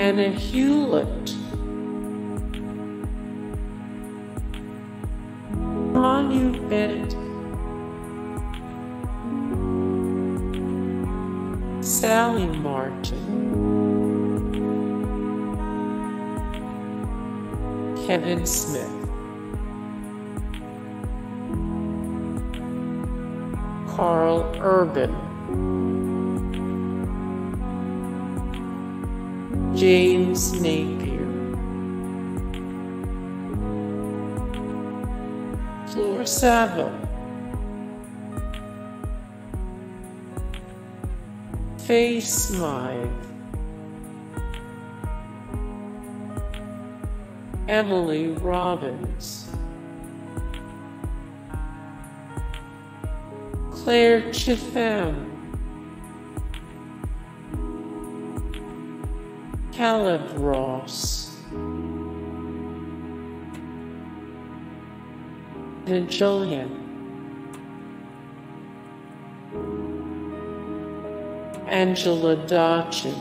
Anna Hewlett, Manu, Bennett, Sally Martin, Kevin Smith, Karl Urban, James Napier, Flora Savo, Faye Smythe, Emily Robbins, Claire Chifam, Caleb Ross, and Jillian, Angela Dodgen,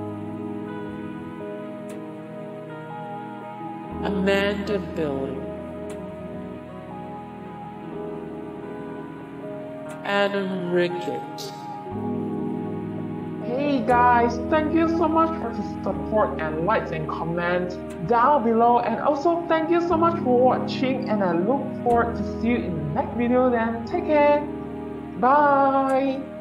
Amanda Billy, Adam Rickett. Hey guys, thank you so much for the support and likes and comments down below, and also thank you so much for watching, and I look forward to see you in the next video. Then take care, bye.